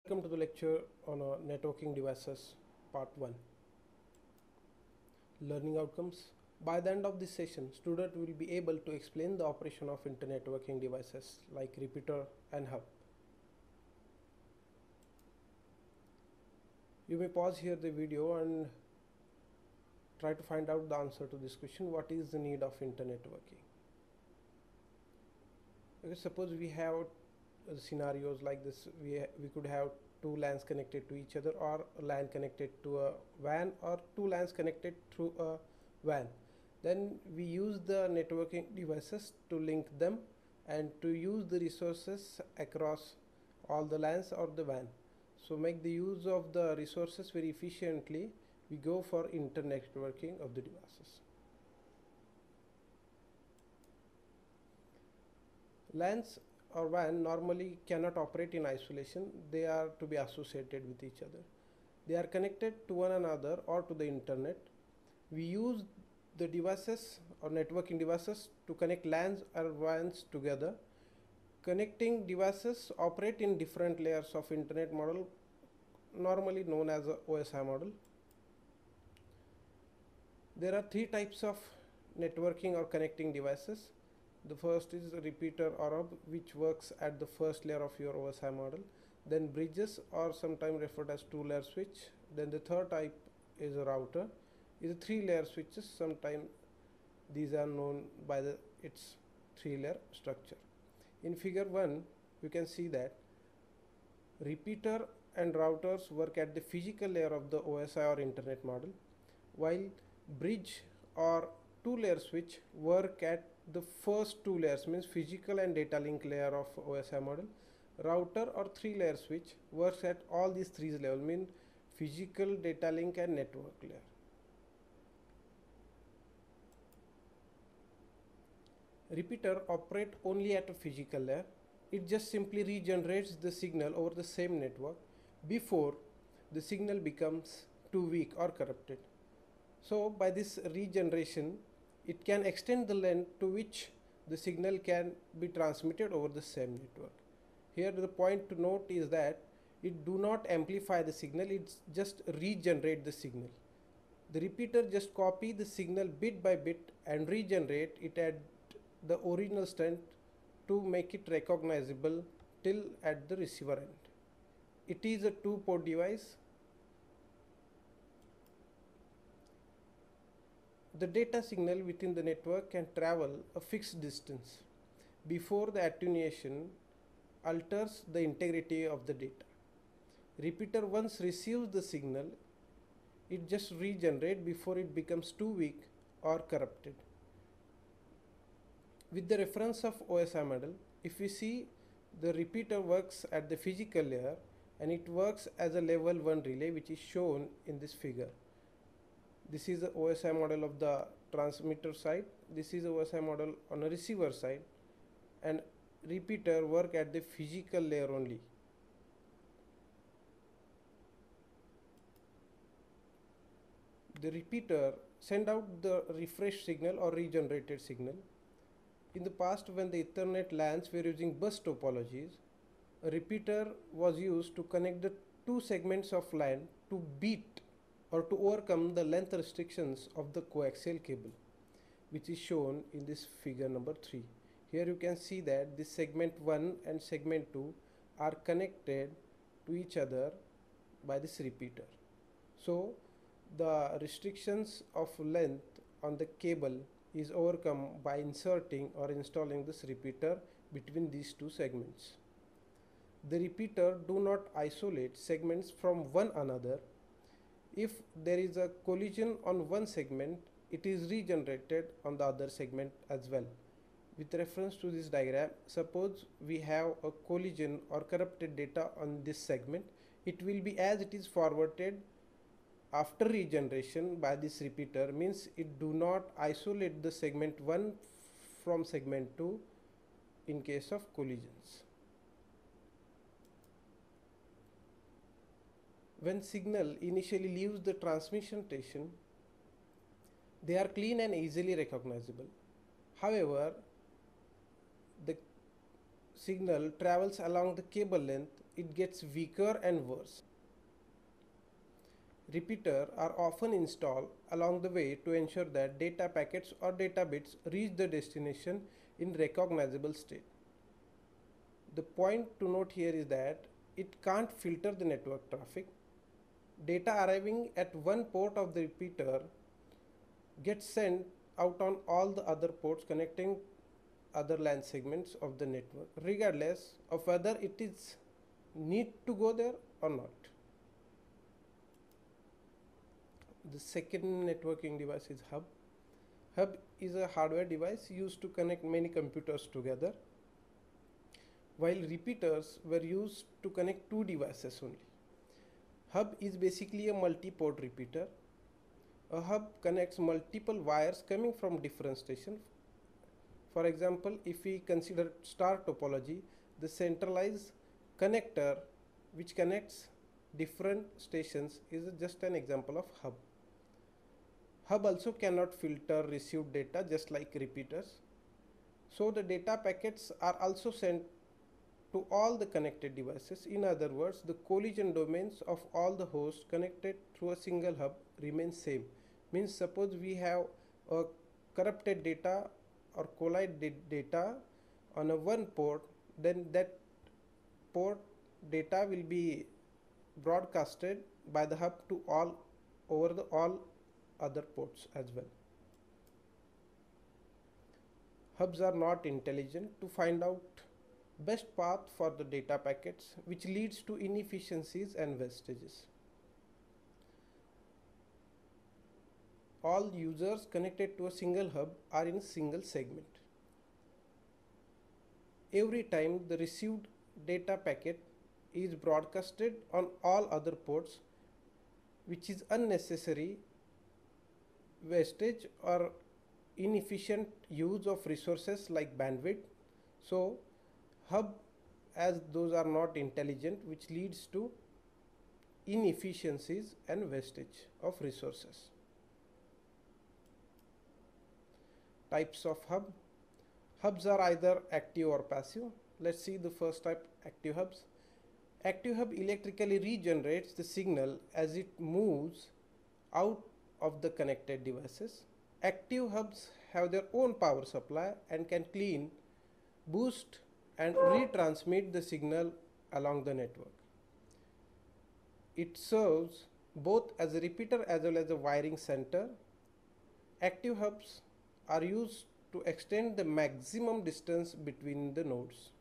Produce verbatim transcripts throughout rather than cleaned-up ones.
Welcome to the lecture on uh, networking devices part one. Learning outcomes. By the end of this session, student will be able to explain the operation of internet networking devices like repeater and hub. You may pause here the video and try to find out the answer to this question: what is the need of internet networking? Okay, suppose we have uh, scenarios like this. We, we could have two LANs connected to each other, or a LAN connected to a WAN, or two LANs connected through a WAN. Then we use the networking devices to link them and to use the resources across all the LANs or the WAN. So make the use of the resources very efficiently. We go for internet networking of the devices. LANs or WAN normally cannot operate in isolation. They are to be associated with each other. They are connected to one another or to the internet. We use the devices or networking devices to connect LANs or WANs together. Connecting devices operate in different layers of internet model, normally known as a O S I model. There are three types of networking or connecting devices. The first is a repeater or hub, which works at the first layer of your O S I model. Then bridges, or sometimes referred as two layer switch. Then the third type is a router. Is a three layer switches. Sometimes these are known by the its three layer structure. In figure one, you can see that repeater and routers work at the physical layer of the O S I or internet model, while bridge or two layer switch work at the first two layers, means physical and data link layer of O S I model. Router or three layer switch works at all these three levels, mean physical, data link and network layer. Repeater operate only at a physical layer. It just simply regenerates the signal over the same network before the signal becomes too weak or corrupted. So by this regeneration, it can extend the length to which the signal can be transmitted over the same network. Here the point to note is that it do not amplify the signal, it just regenerate the signal. The repeater just copy the signal bit by bit and regenerate it at the original strength to make it recognizable till at the receiver end. It is a two port device. The data signal within the network can travel a fixed distance before the attenuation alters the integrity of the data. Repeater once receives the signal, it just regenerates before it becomes too weak or corrupted. With the reference of O S I model, if we see, the repeater works at the physical layer and it works as a level one relay, which is shown in this figure. This is the O S I model of the transmitter side. This is the O S I model on a receiver side, and repeater work at the physical layer only. The repeater send out the refresh signal or regenerated signal. In the past, when the Ethernet LANs were using bus topologies, a repeater was used to connect the two segments of LAN to beat or to overcome the length restrictions of the coaxial cable, which is shown in this figure number three. Here you can see that this segment one and segment two are connected to each other by this repeater. So the restrictions of length on the cable is overcome by inserting or installing this repeater between these two segments. The repeater do not isolate segments from one another. If there is a collision on one segment, it is regenerated on the other segment as well. With reference to this diagram, suppose we have a collision or corrupted data on this segment, it will be as it is forwarded after regeneration by this repeater, means it do not isolate the segment one from segment two in case of collisions. When signal initially leaves the transmission station, they are clean and easily recognizable. However, the signal travels along the cable length, it gets weaker and worse. Repeaters are often installed along the way to ensure that data packets or data bits reach the destination in recognizable state. The point to note here is that it can't filter the network traffic. Data arriving at one port of the repeater gets sent out on all the other ports connecting other LAN segments of the network, regardless of whether it is need to go there or not. The second networking device is hub. Hub is a hardware device used to connect many computers together, while repeaters were used to connect two devices only. Hub is basically a multi-port repeater. A hub connects multiple wires coming from different stations. For example, if we consider star topology, the centralized connector which connects different stations is just an example of hub. Hub also cannot filter received data just like repeaters. So the data packets are also sent to all the connected devices. In other words, the collision domains of all the hosts connected through a single hub remain same. Means suppose we have a corrupted data or collided data on a one port, then that port data will be broadcasted by the hub to all over the all other ports as well. Hubs are not intelligent to find out best path for the data packets, which leads to inefficiencies and wastages. All users connected to a single hub are in a single segment. Every time the received data packet is broadcasted on all other ports, which is unnecessary wastage or inefficient use of resources like bandwidth. So hub, as those are not intelligent, which leads to inefficiencies and wastage of resources. Types of hub. Hubs are either active or passive. Let's see the first type, active hubs. Active hub electrically regenerates the signal as it moves out of the connected devices. Active hubs have their own power supply and can clean, boost and retransmit the signal along the network. It serves both as a repeater as well as a wiring center. Active hubs are used to extend the maximum distance between the nodes.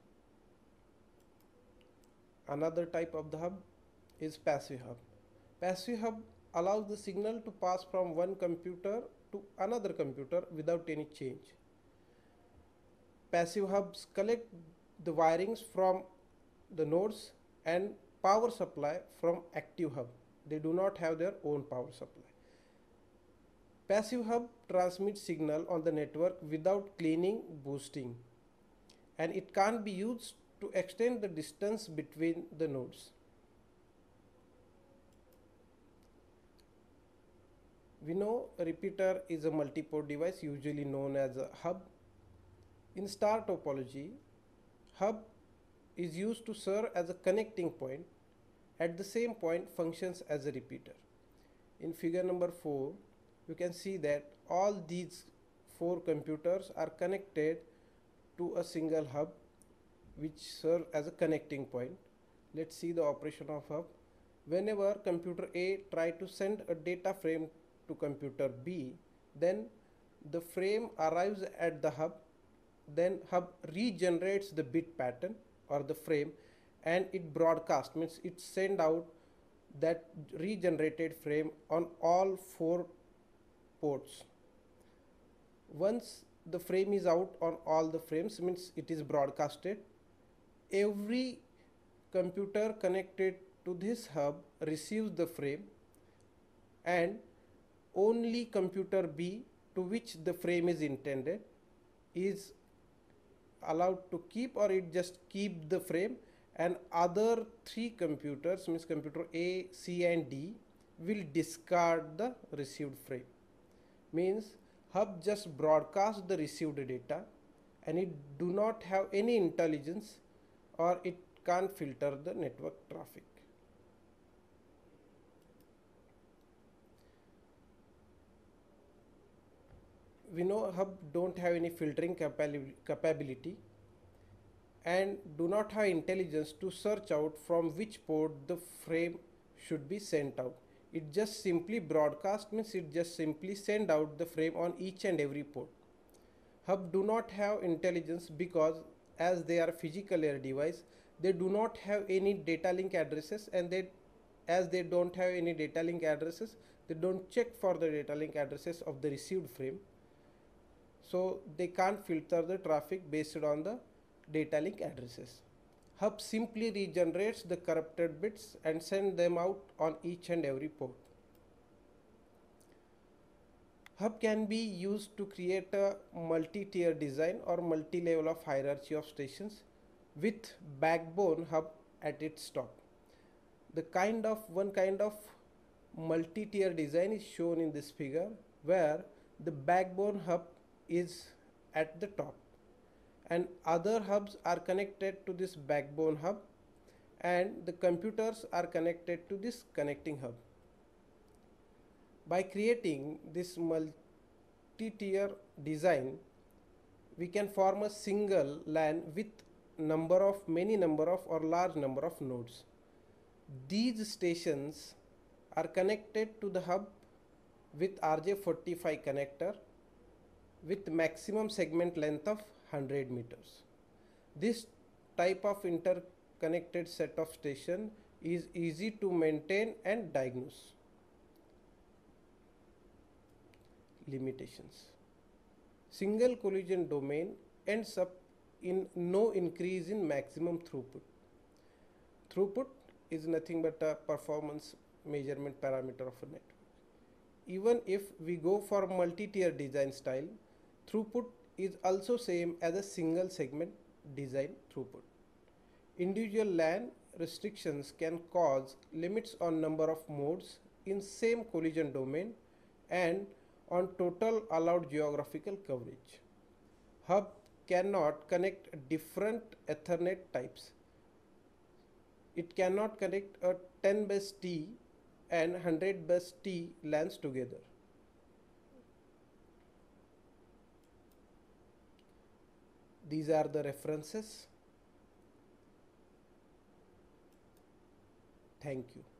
Another type of the hub is passive hub. Passive hub allows the signal to pass from one computer to another computer without any change. Passive hubs collect the wirings from the nodes and power supply from active hub. They do not have their own power supply. Passive hub transmits signal on the network without cleaning, boosting, and it can't be used to extend the distance between the nodes. We know a repeater is a multi-port device usually known as a hub. In star topology, hub is used to serve as a connecting point. At the same point functions as a repeater. In figure number four, you can see that all these four computers are connected to a single hub which serve as a connecting point. Let's see the operation of hub. Whenever computer A try to send a data frame to computer B, then the frame arrives at the hub, then hub regenerates the bit pattern or the frame and it broadcasts, means it send out that regenerated frame on all four ports. Once the frame is out on all the frames, means it is broadcasted, every computer connected to this hub receives the frame and only computer B, to which the frame is intended, is allowed to keep, or it just keep the frame, and other three computers, means computer A, C and D, will discard the received frame. Means hub just broadcast the received data and it do not have any intelligence, or it can't filter the network traffic. We know hub don't have any filtering capability and do not have intelligence to search out from which port the frame should be sent out. It just simply broadcast, means it just simply send out the frame on each and every port. Hub do not have intelligence because as they are physical layer device, they do not have any data link addresses, and they as they don't have any data link addresses, they don't check for the data link addresses of the received frame. So they can't filter the traffic based on the data link addresses. Hub simply regenerates the corrupted bits and send them out on each and every port. Hub can be used to create a multi-tier design or multi-level of hierarchy of stations with backbone hub at its top. The kind of one kind of multi-tier design is shown in this figure, where the backbone hub is at the top and other hubs are connected to this backbone hub, and the computers are connected to this connecting hub. By creating this multi-tier design, we can form a single LAN with number of many number of or large number of nodes. These stations are connected to the hub with R J forty-five connector with maximum segment length of one hundred meters. This type of interconnected set of station is easy to maintain and diagnose. Limitations. Single collision domain ends up in no increase in maximum throughput. Throughput is nothing but a performance measurement parameter of a network. Even if we go for multi-tier design style, throughput is also same as a single segment design throughput. Individual LAN restrictions can cause limits on number of modes in same collision domain and on total allowed geographical coverage. Hub cannot connect different Ethernet types. It cannot connect a ten base T and one hundred base T LANs together. These are the references. Thank you.